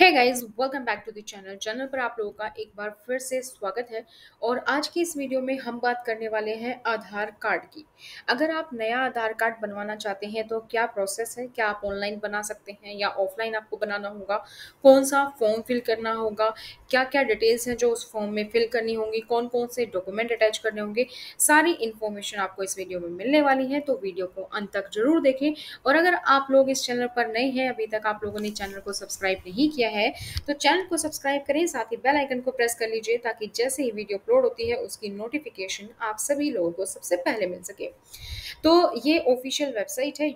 Hey guys, welcome back to the channel पर आप लोगों का एक बार फिर से स्वागत है। और आज की इस वीडियो में हम बात करने वाले हैं आधार कार्ड की। अगर आप नया आधार कार्ड बनवाना चाहते हैं तो क्या प्रोसेस है, क्या आप ऑनलाइन बना सकते हैं या ऑफलाइन आपको बनाना होगा, कौन सा फॉर्म फिल करना होगा, क्या क्या डिटेल्स हैं जो उस फॉर्म में फिल करनी होंगी, कौन कौन से डॉक्यूमेंट अटैच करने होंगे, सारी इन्फॉर्मेशन आपको इस वीडियो में मिलने वाली है। तो वीडियो को अंत तक जरूर देखें। और अगर आप लोग इस चैनल पर नए हैं, अभी तक आप लोगों ने चैनल को सब्सक्राइब नहीं किया है तो चैनल को सब्सक्राइब करें, साथ ही बेल आइकन को प्रेस कर लीजिए ताकि जैसे ही वीडियो अपलोड होती है उसकी नोटिफिकेशन आप सभी लोगों को सबसे पहले मिल सके। तो ये ऑफिशियल वेबसाइट है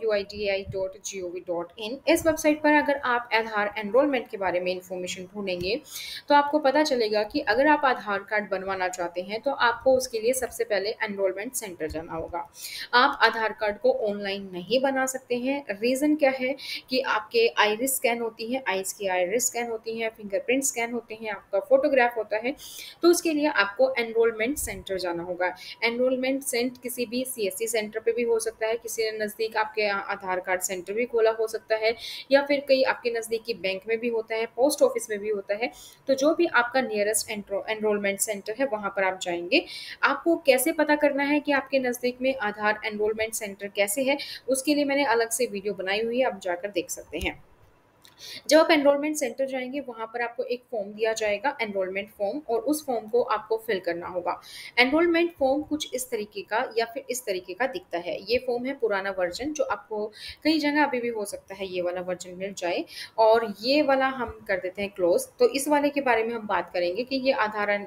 uidi.gov.in। इस वेबसाइट पर अगर आप आधार एनरोलमेंट के बारे में इंफॉर्मेशन ढूंढेंगे तो आपको पता चलेगा कि अगर आप आधार कार्ड बनवाना चाहते हैं तो आपको उसके लिए सबसे पहले एनरोलमेंट सेंटर जाना होगा। आप आधार कार्ड को ऑनलाइन नहीं बना सकते हैं। रीज़न क्या है कि आपके आइरिस स्कैन होती है, आइस की आइरिस स्कैन होती है, फिंगरप्रिंट स्कैन होते हैं, आपका फोटोग्राफ होता है। तो उसके लिए आपको एनरोलमेंट सेंटर जाना होगा। एनरोलमेंट सेंटर किसी भी सीएससी सेंटर पे भी हो सकता है, किसी नज़दीक आपके आधार कार्ड सेंटर भी खोला हो सकता है, या फिर कई आपके नज़दीकी बैंक में भी होता है, पोस्ट ऑफिस में भी होता है। तो जो भी आपका नियरेस्ट एनरोलमेंट सेंटर है वहाँ पर आप जाएंगे। आपको कैसे पता करना है कि आपके नज़दीक में आधार एनरोलमेंट सेंटर कैसे है, उसके लिए मैंने अलग से वीडियो बनाई हुई है, आप जाकर देख सकते हैं। जब आप एनरोलमेंट सेंटर जाएंगे वहां पर आपको एक फॉर्म दिया जाएगा, एनरोलमेंट फॉर्म, और उस फॉर्म को आपको फिल करना होगा। एनरोलमेंट फॉर्म कुछ इस तरीके का या फिर इस तरीके का दिखता है। ये फॉर्म है पुराना वर्जन, जो आपको कई जगह अभी भी हो सकता है ये वाला वर्जन मिल जाए, और ये वाला हम कर देते हैं क्लोज। तो इस वाले के बारे में हम बात करेंगे कि ये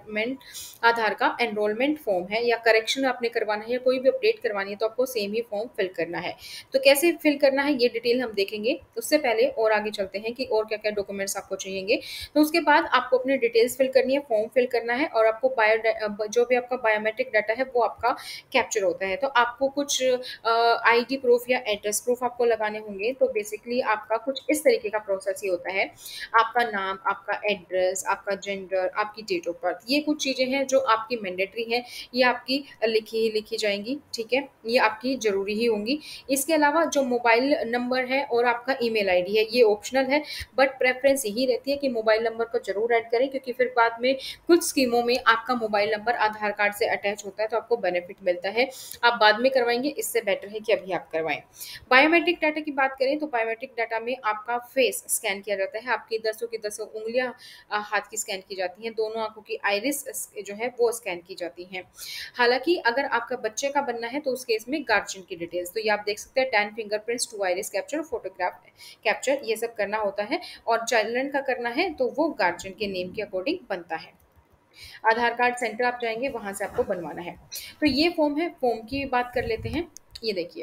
आधार का एनरोलमेंट फॉर्म है, या करेक्शन आपने करवाना है या कोई भी अपडेट करवानी है तो आपको सेम ही फॉर्म फिल करना है। तो कैसे फिल करना है ये डिटेल हम देखेंगे। उससे पहले और आगे चलते हैं कि और क्या क्या डॉक्यूमेंट्स आपको चाहिए। तो उसके बाद आपको अपनी डिटेल्स फिल करनी है, फॉर्म फिल करना है, और आपको जो भी आपका बायोमेट्रिक डाटा है वो आपका कैप्चर होता है। तो आपको कुछ आईडी प्रूफ या एड्रेस प्रूफ आपको लगाने होंगे। तो बेसिकली आपका कुछ इस तरीके का प्रोसेस ही होता है। आपका नाम, आपका एड्रेस, आपका जेंडर, आपकी डेट ऑफ बर्थ, ये कुछ चीज़ें हैं जो आपकी मैंडेटरी है, ये आपकी लिखी जाएंगी। ठीक है, ये आपकी ज़रूरी ही होंगी। इसके अलावा जो मोबाइल नंबर है और आपका ईमेल आईडी है ये ऑप्शनल है, बट प्रेफरेंस यही रहती है कि मोबाइल नंबर को जरूर ऐड करें, क्योंकि फिर बाद में कुछ स्कीमों में आपका मोबाइल नंबर आधार कार्ड से अटैच होता है तो आपको बेनिफिट मिलता है। आप बाद में करवाएंगे, इससे बेटर है कि अभी आप करवाएं। बायोमेट्रिक डाटा की बात करें तो बायोमेट्रिक डाटा में आपका फेस स्कैन किया जाता है, आपकी दसों की दसों उंगलियां हाथ की स्कैन की जाती हैं, दोनों आंखों की आइरिस जो है वो स्कैन की जाती हैं। हालांकि अगर आपका बच्चे का बनना है तो उस केस में गार्जियन की डिटेल्स, तो ये आप देख सकते हैं, 10 fingerprints, 2 iris capture, photograph capture, ये सब करना होता है। और चिल्ड्रन का करना है तो वो गार्जियन के नेम के अकॉर्डिंग बनता है। आधार कार्ड सेंटर आप जाएंगे, वहां से आपको बनवाना है। तो ये फॉर्म है, फॉर्म की बात कर लेते हैं। ये देखिए,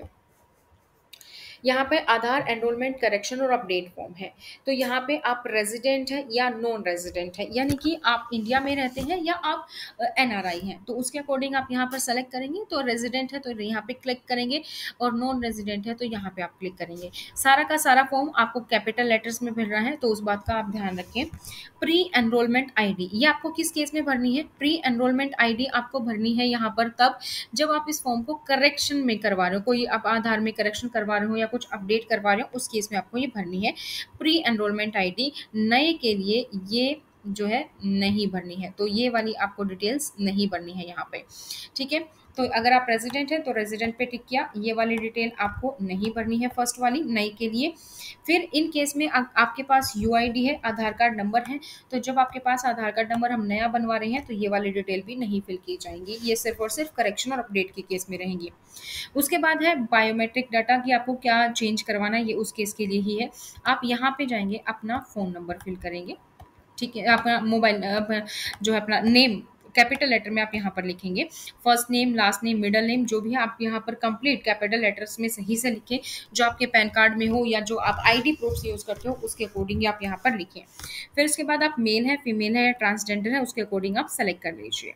यहाँ पे आधार एनरोलमेंट करेक्शन और अपडेट फॉर्म है। तो यहाँ पे आप रेजिडेंट है या नॉन रेजिडेंट है, यानी कि आप इंडिया में रहते हैं या आप एनआरआई हैं, तो उसके अकॉर्डिंग आप यहाँ पर सेलेक्ट करेंगे। तो रेजिडेंट है तो यहाँ पे क्लिक करेंगे, और नॉन रेजिडेंट है तो यहाँ पे आप क्लिक करेंगे। सारा का सारा फॉर्म आपको कैपिटल लेटर्स में मिल रहा है, तो उस बात का आप ध्यान रखें। प्री एनरोलमेंट आईडी, ये आपको किस केस में भरनी है? प्री एनरोलमेंट आईडी आपको भरनी है यहाँ पर तब जब आप इस फॉर्म को करेक्शन में करवा रहे हो, कोई आप आधार में करेक्शन करवा रहे हो या कुछ अपडेट करवा रहे हो, उस केस में आपको ये भरनी है प्री एनरोलमेंट आईडी। नए के लिए ये जो है नहीं भरनी है, तो ये वाली आपको डिटेल्स नहीं भरनी है यहाँ पे। ठीक है, तो अगर आप रेजिडेंट हैं तो रेजिडेंट पे टिक किया, ये वाली डिटेल आपको नहीं भरनी है, फर्स्ट वाली नई के लिए। फिर इन केस में आपके पास यूआईडी है, आधार कार्ड नंबर है, तो जब आपके पास आधार कार्ड नंबर हम नया बनवा रहे हैं तो ये वाली डिटेल भी नहीं फिल की जाएंगी, ये सिर्फ और सिर्फ करेक्शन और अपडेट के केस में रहेंगी। उसके बाद है बायोमेट्रिक डाटा की आपको क्या चेंज करवाना है, ये उस केस के लिए ही है। आप यहाँ पे जाएंगे, अपना फ़ोन नंबर फिल करेंगे। ठीक है, अपना मोबाइल जो है अपना नेम कैपिटल लेटर में आप यहाँ पर लिखेंगे, first name, last name, middle name, जो भी है आप यहाँ पर कंप्लीट कैपिटल लेटर्स में सही से लिखें, जो आपके पैन कार्ड में हो या जो आप आईडी प्रूफ यूज़ करते हो उसके अकॉर्डिंग आप यहाँ पर लिखें। फिर उसके बाद आप मेल है, फीमेल है या ट्रांसजेंडर है, उसके अकॉर्डिंग आप सेलेक्ट कर लीजिए।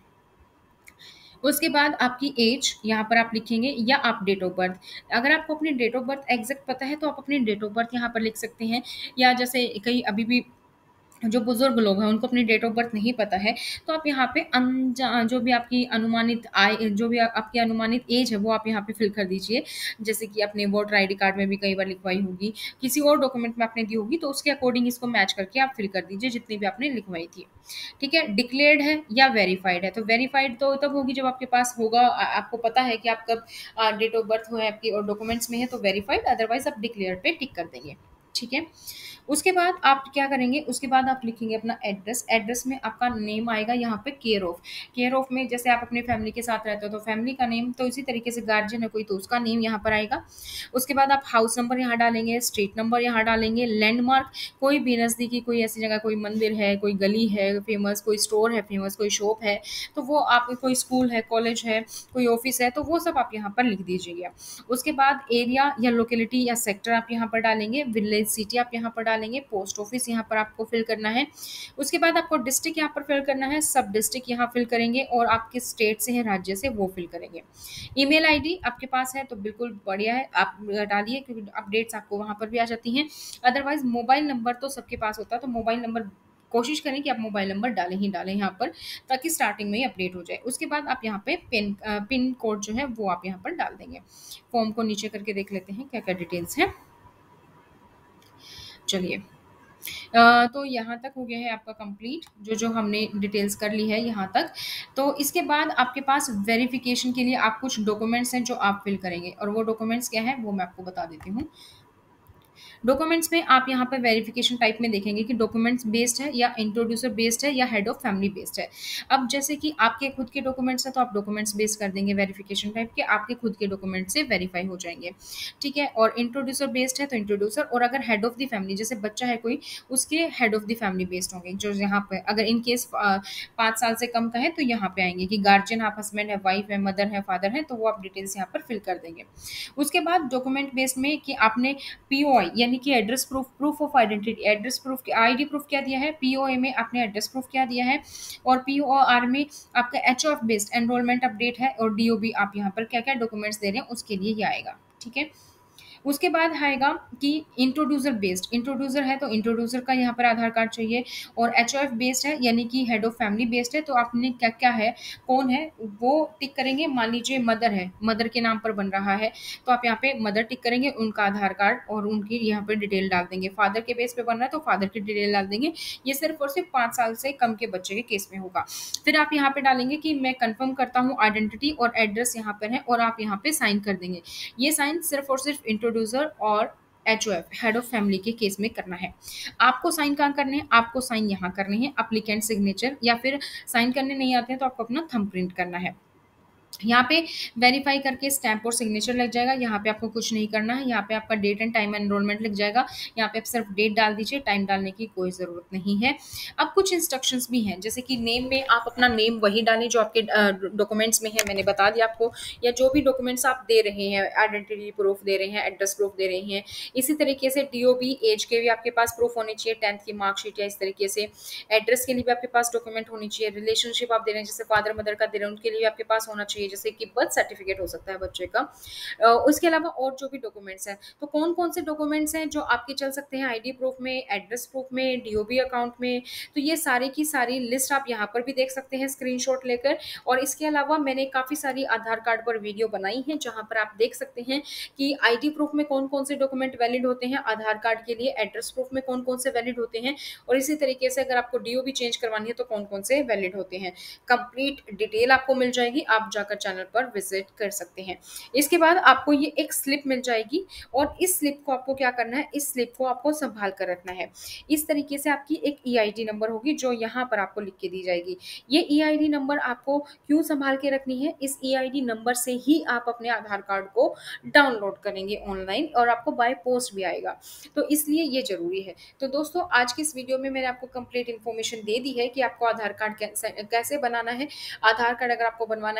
उसके बाद आपकी एज यहाँ पर आप लिखेंगे, या आप डेट ऑफ बर्थ। अगर आपको अपनी डेट ऑफ बर्थ एग्जैक्ट पता है तो आप अपनी डेट ऑफ बर्थ यहाँ पर लिख सकते हैं, या जैसे कई अभी भी जो बुजुर्ग लोग हैं उनको अपनी डेट ऑफ बर्थ नहीं पता है, तो आप यहाँ पे जो भी आपकी अनुमानित आय, जो भी आपकी अनुमानित एज है वो आप यहाँ पे फिल कर दीजिए। जैसे कि अपने वोटर आईडी कार्ड में भी कई बार लिखवाई होगी, किसी और डॉक्यूमेंट में आपने दी होगी, तो उसके अकॉर्डिंग इसको मैच करके आप फिल कर दीजिए जितनी भी आपने लिखवाई थी। ठीक है, डिक्लेयर्ड है या वेरीफाइड है, तो वेरीफाइड तो तब होगी जब आपके पास होगा, आपको पता है कि आप कब डेट ऑफ बर्थ है आपकी और डॉक्यूमेंट्स में है, तो वेरीफाइड, अदरवाइज आप डिक्लेयर पे टिक कर देंगे। ठीक है, उसके बाद आप क्या करेंगे, उसके बाद आप लिखेंगे अपना एड्रेस। एड्रेस में आपका नेम आएगा यहाँ पे केयर ऑफ। केयर ऑफ में जैसे आप अपने फैमिली के साथ रहते हो तो फैमिली का नेम, तो इसी तरीके से गार्जियन है कोई तो उसका नेम यहाँ पर आएगा। उसके बाद आप हाउस नंबर यहाँ डालेंगे, स्ट्रीट नंबर यहाँ डालेंगे, लैंडमार्क, कोई भी नज़दीकी कोई ऐसी जगह, कोई मंदिर है, कोई गली है फेमस, कोई स्टोर है फेमस, कोई शॉप है, तो वो आप, कोई स्कूल है, कॉलेज है, कोई ऑफिस है, तो वो सब आप यहाँ पर लिख दीजिएगा। उसके बाद एरिया या लोकेलिटी या सेक्टर आप यहाँ पर डालेंगे, विलेज सिटी आप यहाँ पर डालेंगे, पोस्ट ऑफिस यहाँ पर आपको फिल करना है। उसके बाद आपको डिस्ट्रिक्ट यहाँ पर फिल करना है, सब डिस्ट्रिक्ट यहाँ फिल करेंगे, और आप किस स्टेट से है, राज्य से, वो फिल करेंगे। ईमेल आईडी आपके पास है तो बिल्कुल बढ़िया है, आप डालिए क्योंकि अपडेट्स आपको वहाँ पर भी आ जाती हैं। अदरवाइज मोबाइल नंबर तो सबके पास होता है, तो मोबाइल नंबर कोशिश करें कि आप मोबाइल नंबर डालें ही डालें यहाँ पर, ताकि स्टार्टिंग में ही अपडेट हो जाए। उसके बाद आप यहाँ पे पिन कोड जो है वो आप यहाँ पर डाल देंगे। फॉर्म को नीचे करके देख लेते हैं क्या क्या डिटेल्स हैं। चलिए, तो यहाँ तक हो गया है आपका कंप्लीट, जो जो हमने डिटेल्स कर ली है यहाँ तक। तो इसके बाद आपके पास वेरिफिकेशन के लिए आप कुछ डॉक्यूमेंट्स हैं जो आप फिल करेंगे, और वो डॉक्यूमेंट्स क्या है वो मैं आपको बता देती हूँ। डॉक्यूमेंट्स में आप यहाँ पर वेरिफिकेशन टाइप में देखेंगे कि डॉक्यूमेंट्स बेस्ड है या इंट्रोड्यूसर बेस्ड है या हेड ऑफ फैमिली बेस्ड है। अब जैसे कि आपके खुद के डॉक्यूमेंट्स है तो आप डॉक्यूमेंट्स बेस्ड कर देंगे, वेरिफिकेशन टाइप के आपके खुद के डॉक्यूमेंट से वेरीफाई हो जाएंगे। ठीक है, और इंट्रोड्यूसर बेस्ड है तो इंट्रोड्यूसर, और अगर हेड ऑफ द फैमिली जैसे बच्चा है कोई, उसके head of the family based होंगे, जो यहाँ पे अगर इन केस 5 साल से कम का है तो यहाँ पे आएंगे कि गार्जियन आप हस्बैंड है, वाइफ है, मदर है, फादर है, तो वो आप डिटेल्स यहाँ पर फिल कर देंगे। उसके बाद डॉक्यूमेंट बेस्ड में कि आपने पीओआई यानी कि address proof, proof of identity, address proof, ID proof क्या दिया है, पीओए में आपने एड्रेस प्रूफ क्या दिया है, और पीओआर में आपका एचओएफ बेस्ड एनरोलमेंट अपडेट है, और डीओबी आप यहाँ पर क्या क्या डॉक्यूमेंट्स दे रहे हैं उसके लिए ये आएगा। ठीक है, उसके बाद आएगा कि इंट्रोड्यूसर बेस्ड, इंट्रोड्यूसर है तो इंट्रोड्यूसर का यहाँ पर आधार कार्ड चाहिए, और एचओएफ बेस्ड है यानी कि हेड ऑफ फैमिली बेस्ड है, तो आपने क्या क्या है, कौन है वो टिक करेंगे। मान लीजिए मदर है, मदर के नाम पर बन रहा है, तो आप यहाँ पे मदर टिक करेंगे, उनका आधार कार्ड और उनकी यहाँ पर डिटेल डाल देंगे। फादर के बेस पे बन रहा है तो फादर की डिटेल डाल देंगे। ये सिर्फ और सिर्फ 5 साल से कम के बच्चे के केस में होगा। फिर आप यहाँ पे डालेंगे कि मैं कंफर्म करता हूँ आइडेंटिटी और एड्रेस यहाँ पर है, और आप यहाँ पे साइन कर देंगे। ये साइन सिर्फ और सिर्फ इंट्रोड्यूसर और एचओएफ हेड ऑफ फैमिली के केस में करना है। आपको साइन कहाँ करने हैं, आपको साइन यहाँ करने हैं, अप्लीकेंट सिग्नेचर, या फिर साइन करने नहीं आते हैं तो आपको अपना थंब प्रिंट करना है। यहाँ पे वेरीफाई करके स्टैंप और सिग्नेचर लग जाएगा। यहाँ पे आपको कुछ नहीं करना है, यहाँ पे आपका डेट एंड टाइम एनरोलमेंट लग जाएगा। यहाँ पे आप सिर्फ डेट डाल दीजिए, टाइम डालने की कोई ज़रूरत नहीं है। अब कुछ इंस्ट्रक्शंस भी हैं, जैसे कि नेम में आप अपना नेम वही डालें जो आपके डॉक्यूमेंट्स में है, मैंने बता दिया आपको, या जो भी डॉक्यूमेंट्स आप दे रहे हैं, आइडेंटिटी प्रूफ दे रहे हैं, एड्रेस प्रूफ दे रहे हैं, इसी तरीके से डीओबी एज के भी आपके पास प्रूफ होने चाहिए, 10th की मार्कशीट, या इस तरीके से एड्रेस के लिए भी आपके पास डॉक्यूमेंट होनी चाहिए। रिलेशनशिप आप दे रहे हैं, जैसे फादर मदर का दे रहे हैं, उनके लिए आपके पास होना चाहिए, जैसे कि बर्थ सर्टिफिकेट हो सकता है बच्चे का। उसके अलावा और जो भी डॉक्यूमेंट्स हैं, तो कौन कौन से डॉक्यूमेंट्स हैं जो आपके चल सकते हैं आईडी प्रूफ में, एड्रेस प्रूफ में, डीओबी अकाउंट में, तो ये सारी की सारी लिस्ट आप यहाँ पर भी देख सकते हैं स्क्रीनशॉट लेकर। और इसके अलावा मैंने काफ़ी सारी आधार कार्ड पर वीडियो बनाई है जहाँ पर आप देख सकते हैं कि आईडी प्रूफ में कौन कौन से डॉक्यूमेंट वैलिड होते हैं, आधार कार्ड के लिए एड्रेस प्रूफ में कौन कौन से वैलिड होते हैं, और इसी तरीके से अगर आपको डीओबी चेंज करवानी है तो कौन कौन से वैलिड होते हैं। कंप्लीट डिटेल आपको मिल जाएगी, आप जाकर चैनल पर विजिट कर सकते हैं। इसके बाद आपको ये एक स्लिप मिल जाएगी, और इस स्लिप को आपको क्या करना है, इस स्लिप को आपको संभाल कर रखना है। इस तरीके से आपकी एक ईआईडी नंबर होगी जो यहाँ पर आपको लिख के दी जाएगी। ये ईआईडी नंबर आपको क्यों संभाल के रखनी है, इस ईआईडी नंबर से ही आप अपने आधार कार्ड को डाउनलोड करेंगे ऑनलाइन, और आपको बाय पोस्ट भी आएगा, तो इसलिए ये जरूरी है। तो दोस्तों आज की इस वीडियो में मैंने आपको कंप्लीट इन्फॉर्मेशन दे दी है कि आपको आधार कार्ड कैसे बनाना है। आधार कार्ड अगर आपको बनवाना है तो सबसे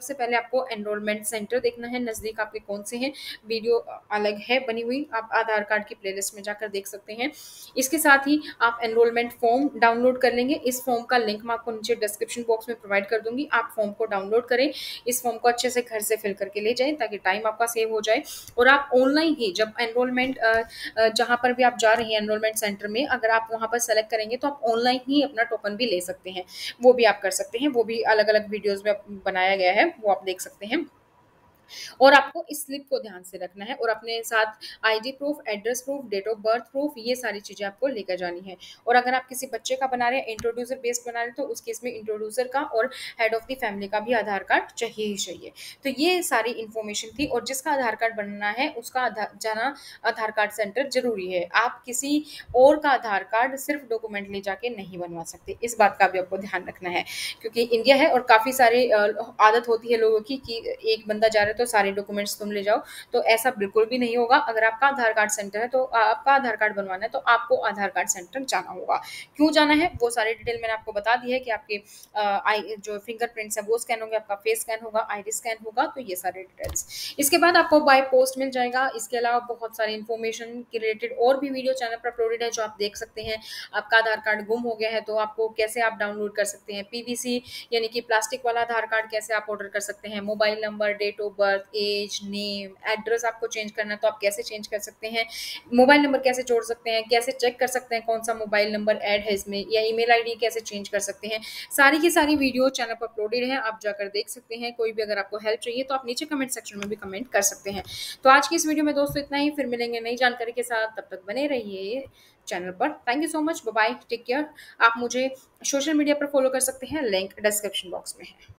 सबसे पहले आपको एनरोलमेंट सेंटर देखना है, नज़दीक आपके कौन से हैं। वीडियो अलग है बनी हुई, आप आधार कार्ड की प्लेलिस्ट में जाकर देख सकते हैं। इसके साथ ही आप एनरोलमेंट फॉर्म डाउनलोड कर लेंगे। इस फॉर्म का लिंक मैं आपको नीचे डिस्क्रिप्शन बॉक्स में प्रोवाइड कर दूंगी। आप फॉर्म को डाउनलोड करें, इस फॉर्म को अच्छे से घर से फिल करके ले जाएं ताकि टाइम आपका सेव हो जाए। और आप ऑनलाइन ही जब एनरोलमेंट जहाँ पर भी आप जा रही हैं एनरोलमेंट सेंटर में, अगर आप वहाँ पर सेलेक्ट करेंगे तो आप ऑनलाइन ही अपना टोकन भी ले सकते हैं। वो भी आप कर सकते हैं, वो भी अलग अलग वीडियोज में बनाया गया है, वो आप देख सकते हैं। और आपको इस स्लिप को ध्यान से रखना है और अपने साथ ID proof, address proof, date of birth proof, ये सारी चीज़ें आपको लेकर जानी है। और अगर आप किसी बच्चे का बना रहे हैं, इंट्रोड्यूसर बेस्ड बना रहे हैं, तो उस केस में इंट्रोड्यूसर का और हेड ऑफ द फैमिली का भी आधार कार्ड चाहिए ही चाहिए। तो ये सारी इन्फॉर्मेशन थी। और जिसका आधार कार्ड बनना है उसका जाना आधार कार्ड सेंटर जरूरी है। आप किसी और का आधार कार्ड सिर्फ डॉक्यूमेंट ले जाके नहीं बनवा सकते, इस बात का भी आपको ध्यान रखना है। क्योंकि इंडिया है और काफ़ी सारे आदत होती है लोगों की कि एक बंदा जा रहा है तो सारे डॉक्यूमेंट्स तुम ले जाओ, तो ऐसा बिल्कुल भी नहीं होगा। अगर आपका आधार कार्ड सेंटर है तो आपका आधार कार्ड बनवाना है तो आपको आधार कार्ड सेंटर जाना होगा। क्यों जाना है वो सारी डिटेल मैंने आपको बता दी है कि आपके आई जो फिंगरप्रिंट्स है वो स्कैन होंगे, आपका फेस स्कैन होगा, आईडी स्कैन होगा, तो ये सारे डिटेल्स। इसके बाद आपको बाय पोस्ट मिल जाएगा। इसके अलावा बहुत सारी इन्फॉर्मेशन के रिलेटेड और भी वीडियो चैनल पर अपलोडेड है जो आप देख सकते हैं। आपका आधार कार्ड गुम हो गया है तो आपको कैसे आप डाउनलोड कर सकते हैं, पीवीसी यानी कि प्लास्टिक वाला आधार कार्ड कैसे आप ऑर्डर कर सकते हैं, mobile number, date of birth, age, name, address आपको चेंज करना है तो आप कैसे चेंज कर सकते हैं, मोबाइल नंबर कैसे जोड़ सकते हैं, कैसे चेक कर सकते हैं कौन सा मोबाइल नंबर ऐड है इसमें, या ईमेल आईडी कैसे चेंज कर सकते हैं। सारी की सारी वीडियो चैनल पर अपलोडेड है, आप जाकर देख सकते हैं। कोई भी अगर आपको हेल्प चाहिए तो आप नीचे कमेंट सेक्शन में भी कमेंट कर सकते हैं। तो आज की इस वीडियो में दोस्तों इतना ही, फिर मिलेंगे नई जानकारी के साथ, तब तक बने रहिए चैनल पर। Thank you so much, bye bye, take care. आप मुझे सोशल मीडिया पर फॉलो कर सकते हैं, लिंक डिस्क्रिप्शन बॉक्स में है।